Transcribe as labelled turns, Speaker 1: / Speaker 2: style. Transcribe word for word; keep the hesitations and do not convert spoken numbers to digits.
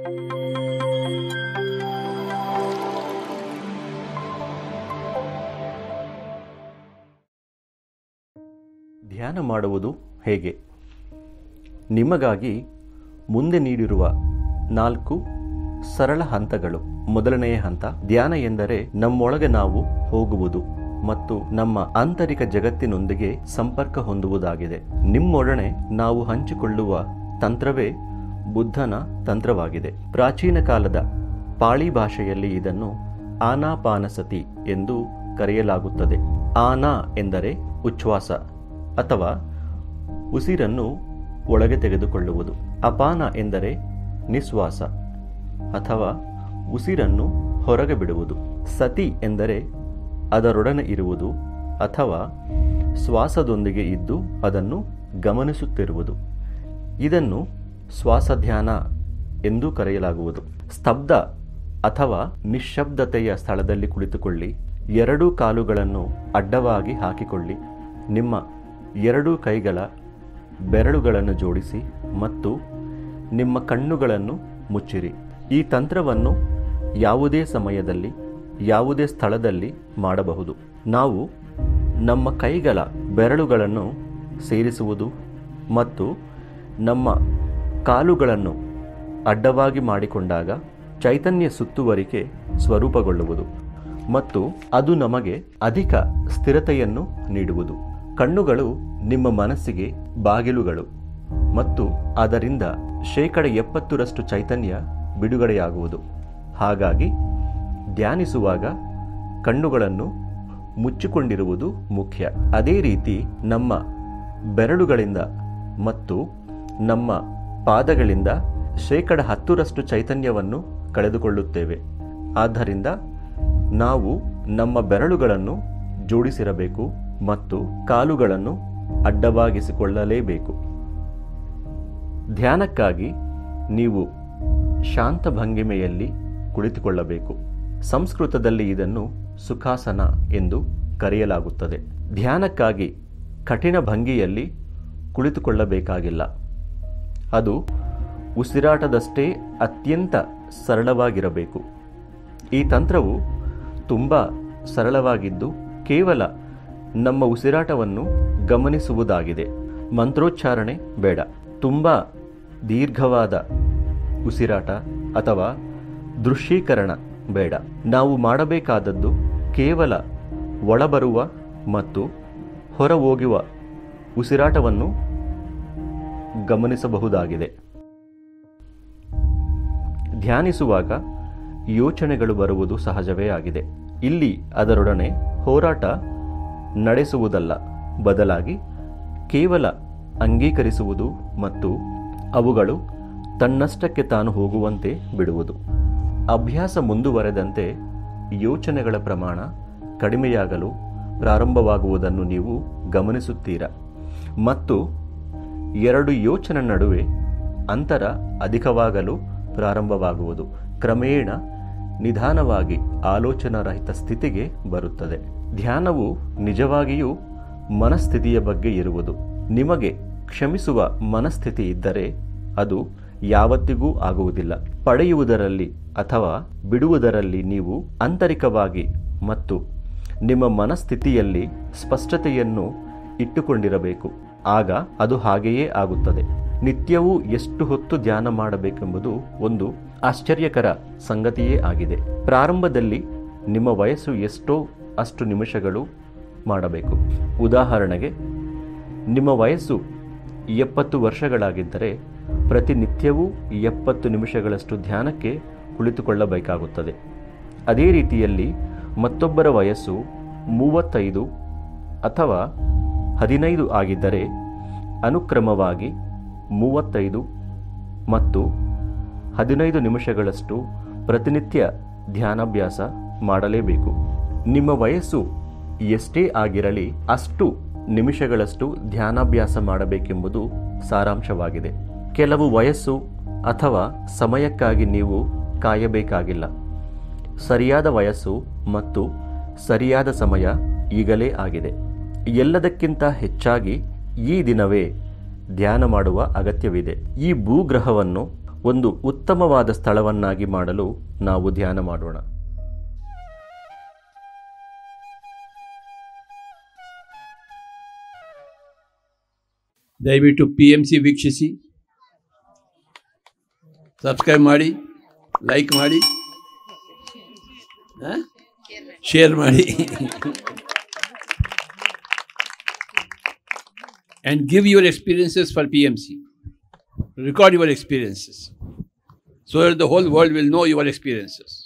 Speaker 1: ಧ್ಯಾನ ಮಾಡುವುದು ಹೇಗೆ? ನಿಮಗಾಗಿ ಮುಂದೆ ನೀಡಿರುವ ನಾಲ್ಕು ಸರಳ ಹಂತಗಳು. ಮೊದಲನೆಯ ಹಂತ, ಧ್ಯಾನ ಎಂದರೆ ನಮ್ಮೊಳಗೆ ನಾವು ಹೋಗುವುದು ಮತ್ತು ನಮ್ಮ ಆಂತರಿಕ ಜಗತ್ತಿನೊಂದಿಗೆ ಸಂಪರ್ಕ ಹೊಂದುವುದಾಗಿದೆ. ನಿಮ್ಮೊಡನೆ ನಾವು ಹಂಚಿಕೊಳ್ಳುವ ತಂತ್ರವೇ ಬುದ್ಧನ ತಂತ್ರವಾಗಿದೆ. ಪ್ರಾಚೀನ ಕಾಲದ ಪಾಳಿ ಭಾಷೆಯಲ್ಲಿ ಇದನ್ನು ಆನಾಪಾನಸತಿ ಎಂದು ಕರೆಯಲಾಗುತ್ತದೆ. ಆನಾ ಎಂದರೆ ಉಚ್ಛ್ವಾಸ ಅಥವಾ ಉಸಿರನ್ನು ಒಳಗೆ ತೆಗೆದುಕೊಳ್ಳುವುದು. ಅಪಾನ ಎಂದರೆ ನಿಶ್ವಾಸ ಅಥವಾ ಉಸಿರನ್ನು ಹೊರಗೆ ಬಿಡುವುದು. ಸತಿ ಎಂದರೆ ಅದರೊಡನೆ ಇರುವುದು ಅಥವಾ ಶ್ವಾಸದೊಂದಿಗೆ ಇದ್ದು ಅದನ್ನು ಗಮನಿಸುತ್ತಿರುವುದು. ಇದನ್ನು ಶ್ವಾಸಧ್ಯಾನ ಎಂದು ಕರೆಯಲಾಗುವುದು. ಸ್ತಬ್ಧ ಅಥವಾ ನಿಶ್ಶಬ್ದತೆಯ ಸ್ಥಳದಲ್ಲಿ ಕುಳಿತುಕೊಳ್ಳಿ. ಎರಡೂ ಕಾಲುಗಳನ್ನು ಅಡ್ಡವಾಗಿ ಹಾಕಿಕೊಳ್ಳಿ. ನಿಮ್ಮ ಎರಡೂ ಕೈಗಳ ಬೆರಳುಗಳನ್ನು ಜೋಡಿಸಿ ಮತ್ತು ನಿಮ್ಮ ಕಣ್ಣುಗಳನ್ನು ಮುಚ್ಚಿರಿ. ಈ ತಂತ್ರವನ್ನು ಯಾವುದೇ ಸಮಯದಲ್ಲಿ ಯಾವುದೇ ಸ್ಥಳದಲ್ಲಿ ಮಾಡಬಹುದು. ನಾವು ನಮ್ಮ ಕೈಗಳ ಬೆರಳುಗಳನ್ನು ಸೇರಿಸುವುದು ಮತ್ತು ನಮ್ಮ ಕಾಲುಗಳನ್ನು ಅಡ್ಡವಾಗಿ ಮಾಡಿಕೊಂಡಾಗ ಚೈತನ್ಯ ಸುತ್ತುವರಿಕೆ ಸ್ವರೂಪಗೊಳ್ಳುವುದು ಮತ್ತು ಅದು ನಮಗೆ ಅಧಿಕ ಸ್ಥಿರತೆಯನ್ನು ನೀಡುವುದು. ಕಣ್ಣುಗಳು ನಿಮ್ಮ ಮನಸ್ಸಿಗೆ ಬಾಗಿಲುಗಳು ಮತ್ತು ಅದರಿಂದ ಶೇಕಡ ಎಪ್ಪತ್ತರಷ್ಟು ಚೈತನ್ಯ ಬಿಡುಗಡೆಯಾಗುವುದು. ಹಾಗಾಗಿ ಧ್ಯಾನಿಸುವಾಗ ಕಣ್ಣುಗಳನ್ನು ಮುಚ್ಚಿಕೊಂಡಿರುವುದು ಮುಖ್ಯ. ಅದೇ ರೀತಿ ನಮ್ಮ ಬೆರಳುಗಳಿಂದ ಮತ್ತು ನಮ್ಮ ಪಾದಗಳಿಂದ ಶೇಕಡ ಹತ್ತರಷ್ಟು ಚೈತನ್ಯವನ್ನು ಕಳೆದುಕೊಳ್ಳುತ್ತೇವೆ. ಆದ್ದರಿಂದ ನಾವು ನಮ್ಮ ಬೆರಳುಗಳನ್ನು ಜೋಡಿಸಿರಬೇಕು ಮತ್ತು ಕಾಲುಗಳನ್ನು ಅಡ್ಡವಾಗಿಸಿಕೊಳ್ಳಲೇಬೇಕು. ಧ್ಯಾನಕ್ಕಾಗಿ ನೀವು ಶಾಂತ ಭಂಗಿಮೆಯಲ್ಲಿ ಕುಳಿತುಕೊಳ್ಳಬೇಕು. ಸಂಸ್ಕೃತದಲ್ಲಿ ಇದನ್ನು ಸುಖಾಸನ ಎಂದು ಕರೆಯಲಾಗುತ್ತದೆ. ಧ್ಯಾನಕ್ಕಾಗಿ ಕಠಿಣ ಭಂಗಿಯಲ್ಲಿ ಕುಳಿತುಕೊಳ್ಳಬೇಕಾಗಿಲ್ಲ. ಅದು ಉಸಿರಾಟದಷ್ಟೇ ಅತ್ಯಂತ ಸರಳವಾಗಿರಬೇಕು. ಈ ತಂತ್ರವು ತುಂಬ ಸರಳವಾಗಿದ್ದು ಕೇವಲ ನಮ್ಮ ಉಸಿರಾಟವನ್ನು ಗಮನಿಸುವುದಾಗಿದೆ. ಮಂತ್ರೋಚ್ಚಾರಣೆ ಬೇಡ. ತುಂಬ ದೀರ್ಘವಾದ ಉಸಿರಾಟ ಅಥವಾ ದೃಶ್ಯೀಕರಣ ಬೇಡ. ನಾವು ಮಾಡಬೇಕಾದದ್ದು ಕೇವಲ ಒಳಬರುವ ಮತ್ತು ಹೊರಹೋಗುವ ಉಸಿರಾಟವನ್ನು ಗಮನಿಸಬಹುದಾಗಿದೆ. ಧ್ಯಾನಿಸುವಾಗ ಯೋಚನೆಗಳು ಬರುವುದು ಸಹಜವೇ ಆಗಿದೆ. ಇಲ್ಲಿ ಅದರೊಡನೆ ಹೋರಾಟ ನಡೆಸುವುದಲ್ಲ, ಬದಲಾಗಿ ಕೇವಲ ಅಂಗೀಕರಿಸುವುದು ಮತ್ತು ಅವುಗಳು ತನ್ನಷ್ಟಕ್ಕೆ ತಾನು ಹೋಗುವಂತೆ ಬಿಡುವುದು. ಅಭ್ಯಾಸ ಮುಂದುವರೆದಂತೆ ಯೋಚನೆಗಳ ಪ್ರಮಾಣ ಕಡಿಮೆಯಾಗಲು ಪ್ರಾರಂಭವಾಗುವುದನ್ನು ನೀವು ಗಮನಿಸುತ್ತೀರಾ ಮತ್ತು ಎರಡು ಯೋಚನೆ ನಡುವೆ ಅಂತರ ಅಧಿಕವಾಗಲು ಪ್ರಾರಂಭವಾಗುವುದು. ಕ್ರಮೇಣ ನಿಧಾನವಾಗಿ ಆಲೋಚನಾರಹಿತ ಸ್ಥಿತಿಗೆ ಬರುತ್ತದೆ. ಧ್ಯಾನವು ನಿಜವಾಗಿಯೂ ಮನಸ್ಥಿತಿಯ ಬಗ್ಗೆ ಇರುವುದು. ನಿಮಗೆ ಕ್ಷಮಿಸುವ ಮನಸ್ಥಿತಿ ಇದ್ದರೆ ಅದು ಯಾವತ್ತಿಗೂ ಆಗುವುದಿಲ್ಲ. ಪಡೆಯುವುದರಲ್ಲಿ ಅಥವಾ ಬಿಡುವುದರಲ್ಲಿ ನೀವು ಆಂತರಿಕವಾಗಿ ಮತ್ತು ನಿಮ್ಮ ಮನಸ್ಥಿತಿಯಲ್ಲಿ ಸ್ಪಷ್ಟತೆಯನ್ನು ಇಟ್ಟುಕೊಂಡಿರಬೇಕು. ಆಗ ಅದು ಹಾಗೆಯೇ ಆಗುತ್ತದೆ. ನಿತ್ಯವೂ ಎಷ್ಟು ಹೊತ್ತು ಧ್ಯಾನ ಮಾಡಬೇಕೆಂಬುದು ಒಂದು ಆಶ್ಚರ್ಯಕರ ಸಂಗತಿಯೇ ಆಗಿದೆ. ಪ್ರಾರಂಭದಲ್ಲಿ ನಿಮ್ಮ ವಯಸ್ಸು ಎಷ್ಟೋ ಅಷ್ಟು ನಿಮಿಷಗಳು ಮಾಡಬೇಕು. ಉದಾಹರಣೆಗೆ, ನಿಮ್ಮ ವಯಸ್ಸು ಎಪ್ಪತ್ತು ವರ್ಷಗಳಾಗಿದ್ದರೆ ಪ್ರತಿನಿತ್ಯವೂ ಎಪ್ಪತ್ತು ನಿಮಿಷಗಳಷ್ಟು ಧ್ಯಾನಕ್ಕೆ ಕುಳಿತುಕೊಳ್ಳಬೇಕಾಗುತ್ತದೆ. ಅದೇ ರೀತಿಯಲ್ಲಿ ಮತ್ತೊಬ್ಬರ ವಯಸ್ಸು ಮೂವತ್ತೈದು ಅಥವಾ ಹದಿನೈದು ಆಗಿದ್ದರೆ ಅನುಕ್ರಮವಾಗಿ ಮೂವತ್ತೈದು ಮತ್ತು ಹದಿನೈದು ನಿಮಿಷಗಳಷ್ಟು ಪ್ರತಿನಿತ್ಯ ಧ್ಯಾನಾಭ್ಯಾಸ ಮಾಡಲೇಬೇಕು. ನಿಮ್ಮ ವಯಸ್ಸು ಎಷ್ಟೇ ಆಗಿರಲಿ ಅಷ್ಟು ನಿಮಿಷಗಳಷ್ಟು ಧ್ಯಾನಾಭ್ಯಾಸ ಮಾಡಬೇಕೆಂಬುದು ಸಾರಾಂಶವಾಗಿದೆ. ಕೆಲವು ವಯಸ್ಸು ಅಥವಾ ಸಮಯಕ್ಕಾಗಿ ನೀವು ಕಾಯಬೇಕಾಗಿಲ್ಲ. ಸರಿಯಾದ ವಯಸ್ಸು ಮತ್ತು ಸರಿಯಾದ ಸಮಯ ಈಗಲೇ ಆಗಿದೆ. ಎಲ್ಲದಕ್ಕಿಂತ ಹೆಚ್ಚಾಗಿ ಈ ದಿನವೇ ಧ್ಯಾನ ಮಾಡುವ ಅಗತ್ಯವಿದೆ. ಈ ಭೂಗ್ರಹವನ್ನು ಒಂದು ಉತ್ತಮವಾದ ಸ್ಥಳವನ್ನಾಗಿ ಮಾಡಲು ನಾವು ಧ್ಯಾನ ಮಾಡೋಣ.
Speaker 2: ದಯವಿಟ್ಟು ಪಿ ಎಮ್ ಸಿ ವೀಕ್ಷಿಸಿ, ಸಬ್ಸ್ಕ್ರೈಬ್ ಮಾಡಿ, ಲೈಕ್ ಮಾಡಿ, ಶೇರ್ ಮಾಡಿ and give your experiences for P M C. Record your experiences so that the whole world will know your experiences.